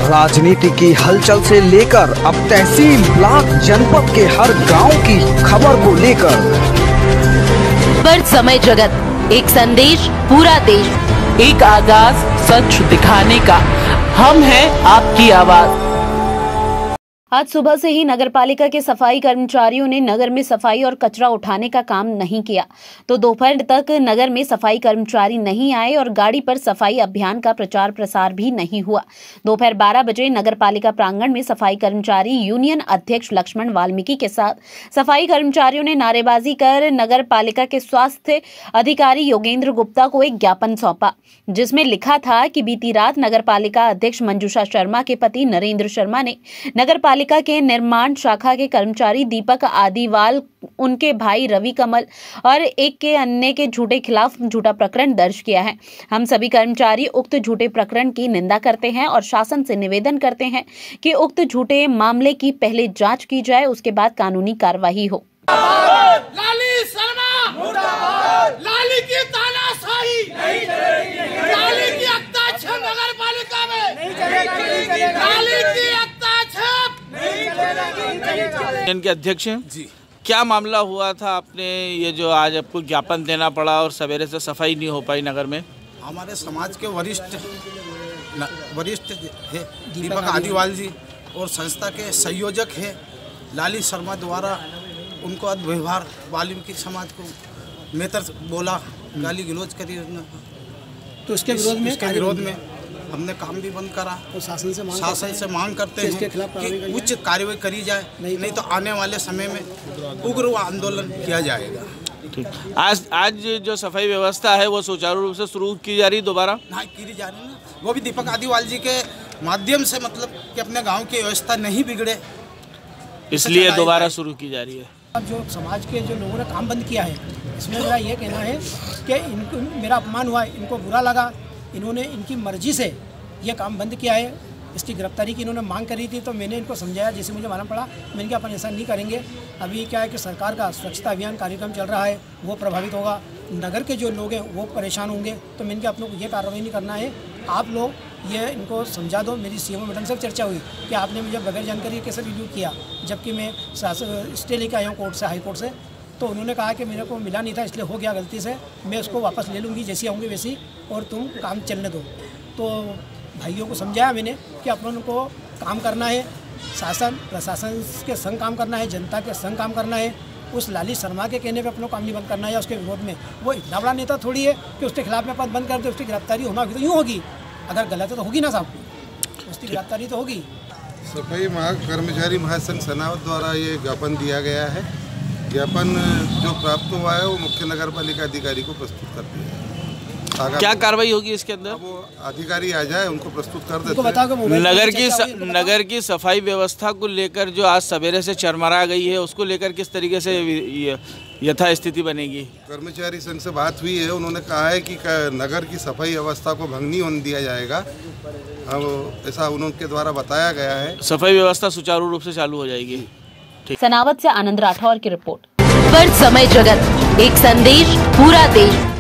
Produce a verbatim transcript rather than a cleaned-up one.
राजनीति की हलचल से लेकर अब तहसील, ब्लॉक, जनपद के हर गांव की खबर को लेकर पर समय जगत, एक संदेश पूरा देश, एक आगाज सच दिखाने का, हम हैं आपकी आवाज। आज सुबह से ही नगर पालिका के सफाई कर्मचारियों ने नगर में सफाई और कचरा उठाने का काम नहीं किया, तो दोपहर तक नगर में सफाई कर्मचारी नहीं आए और गाड़ी पर सफाई अभियान का प्रचार प्रसार भी नहीं हुआ। दोपहर बारह बजे नगर पालिका प्रांगण में सफाई कर्मचारी यूनियन अध्यक्ष लक्ष्मण वाल्मीकि के साथ सफाई कर्मचारियों ने नारेबाजी कर नगर पालिका के स्वास्थ्य अधिकारी योगेंद्र गुप्ता को एक ज्ञापन सौंपा, जिसमें लिखा था कि बीती रात नगर पालिका अध्यक्ष मंजूषा शर्मा के पति नरेंद्र शर्मा ने नगर पालिका के निर्माण शाखा के कर्मचारी दीपक आदिवाल, उनके भाई रवि कमल और एक के अन्य के झूठे खिलाफ झूठा प्रकरण दर्ज किया है। हम सभी कर्मचारी उक्त झूठे प्रकरण की निंदा करते हैं और शासन से निवेदन करते हैं कि उक्त झूठे मामले की पहले जांच की जाए, उसके बाद कानूनी कार्रवाई हो। लाली शर्मा मुर्दाबाद, लाली की तानाशाही नहीं चलेगी, लाली की हस्ताक्षर नगर पालिका में नहीं चलेगी, लाली की हस्ताक्षर नहीं चलेगी। इनके अध्यक्ष हैं जी, क्या मामला हुआ था? आपने ये जो आज आपको ज्ञापन देना पड़ा और सवेरे से सफाई नहीं हो पाई नगर में। हमारे समाज के वरिष्ठ वरिष्ठ है दीपक आदिवाल जी और संस्था के संयोजक है लाली शर्मा द्वारा उनको अव्यवहार वाल्मीकि समाज को मेतर बोला, गाली गलौज करी, तो इसके विरोध में इसके विरोध में हमने काम भी बंद करा और शासन से मांग शासन से मांग करते हैं इसके खिलाफ कि उच्च कार्रवाई करी जाए, नहीं, नहीं तो आने वाले समय में उग्र आंदोलन किया जाएगा। ठीक, आज आज जो सफाई व्यवस्था है वो सुचारू रूप से शुरू की जा रही दोबारा नहीं की जा रही ना, वो भी दीपक आदिवाल जी के माध्यम से, मतलब कि अपने गाँव की व्यवस्था नहीं बिगड़े इसलिए दोबारा शुरू की जा रही है। अब जो समाज के जो लोगों ने काम बंद किया है, इसमें मेरा ये कहना है कि इनको मेरा अपमान हुआ, इनको बुरा लगा, इन्होंने इनकी मर्जी से ये काम बंद किया है। इसकी गिरफ्तारी की इन्होंने मांग करी थी, तो मैंने इनको समझाया, जैसे मुझे मालूम पड़ा मैंने कहा अपन ऐसा नहीं करेंगे। अभी क्या है कि सरकार का स्वच्छता अभियान कार्यक्रम चल रहा है, वो प्रभावित होगा, नगर के जो लोग हैं वो परेशान होंगे, तो मैंने कहा आप लोग ये कार्रवाई नहीं करना है, आप लोग ये इनको समझा दो। मेरी सीएमओ मैडम से चर्चा हुई कि आपने मुझे बगैर जानकारी कैसे रिव्यू किया, जबकि मैं स्टे लेके आया हूँ कोर्ट से, हाई कोर्ट से। तो उन्होंने कहा कि मेरे को मिला नहीं था, इसलिए हो गया गलती से, मैं उसको वापस ले लूँगी जैसी आऊँगी वैसी, और तुम काम चलने दो। तो भाइयों को समझाया मैंने कि अपन को काम करना है, शासन प्रशासन के संग काम करना है, जनता के संग काम करना है। उस लाली शर्मा के कहने पे अपनों काम नहीं बंद करना है या उसके विरोध में। वो इतना बड़ा नेता थोड़ी है कि उसके खिलाफ में पद बंद कर दे, उसकी गिरफ्तारी होना होगी तो यूँ होगी, अगर गलत है तो होगी ना साहब, उसकी गिरफ्तारी तो होगी। सफाई महा कर्मचारी महासंघ सनावत द्वारा ये ज्ञापन दिया गया है। ज्ञापन जो प्राप्त हुआ है वो मुख्य नगर पालिका अधिकारी को प्रस्तुत कर दिया है। क्या कार्रवाई होगी इसके अंदर? वो अधिकारी आ जाए, उनको प्रस्तुत कर देते हैं। नगर की स, नगर की सफाई व्यवस्था को लेकर जो आज सवेरे से चरमरा गई है, उसको लेकर किस तरीके से यथा स्थिति बनेगी? कर्मचारी संघ से बात हुई है, उन्होंने कहा है कि नगर की सफाई व्यवस्था को भंग नहीं होने दिया जाएगा, ऐसा उनके द्वारा बताया गया है। सफाई व्यवस्था सुचारू रूप से चालू हो जाएगी। सनावत से आनंद राठौर की रिपोर्ट। पर समय जगत, एक संदेश पूरा देश।